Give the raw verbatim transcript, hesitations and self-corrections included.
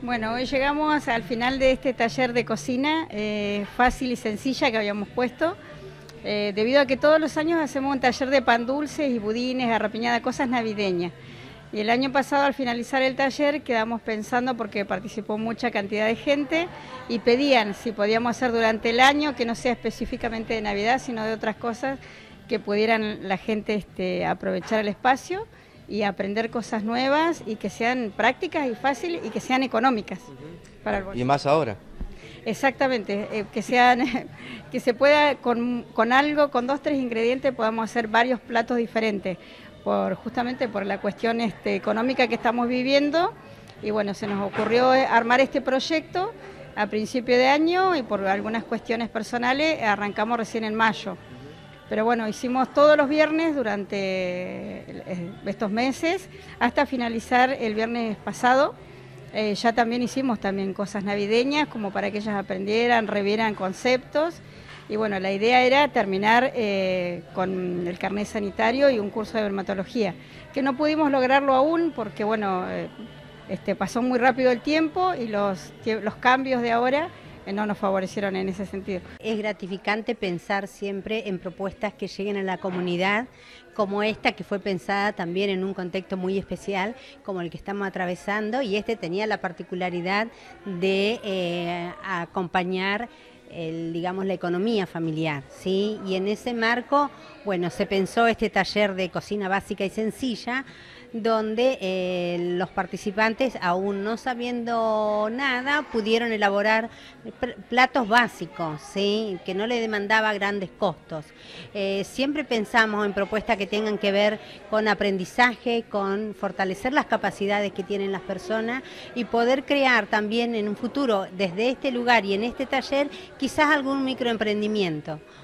Bueno, hoy llegamos al final de este taller de cocina eh, fácil y sencilla que habíamos puesto, eh, debido a que todos los años hacemos un taller de pan dulces y budines, garrapiñada, cosas navideñas. Y el año pasado, al finalizar el taller, quedamos pensando, porque participó mucha cantidad de gente, y pedían si podíamos hacer durante el año, que no sea específicamente de Navidad, sino de otras cosas, que pudieran la gente este, aprovechar el espacio y aprender cosas nuevas y que sean prácticas y fáciles y que sean económicas para el bolsillo. Y más ahora. Exactamente, eh, que sean, que se pueda con, con algo, con dos, tres ingredientes podamos hacer varios platos diferentes, por justamente por la cuestión este, económica que estamos viviendo. Y bueno, se nos ocurrió armar este proyecto a principio de año y por algunas cuestiones personales arrancamos recién en mayo. Pero bueno, hicimos todos los viernes durante estos meses hasta finalizar el viernes pasado. Eh, ya también hicimos también cosas navideñas como para que ellas aprendieran, revieran conceptos. Y bueno, la idea era terminar eh, con el carnet sanitario y un curso de dermatología, que no pudimos lograrlo aún porque bueno, eh, este, pasó muy rápido el tiempo y los, los cambios de ahora no nos favorecieron en ese sentido. Es gratificante pensar siempre en propuestas que lleguen a la comunidad, como esta que fue pensada también en un contexto muy especial como el que estamos atravesando, y este tenía la particularidad de eh, acompañar el, digamos, la economía familiar, ¿sí? Y en ese marco, bueno, se pensó este taller de cocina básica y sencilla, donde eh, los participantes, aún no sabiendo nada, pudieron elaborar platos básicos, ¿sí? Que no le demandaba grandes costos. Eh, siempre pensamos en propuestas que tengan que ver con aprendizaje, con fortalecer las capacidades que tienen las personas y poder crear también en un futuro, desde este lugar y en este taller, quizás algún microemprendimiento.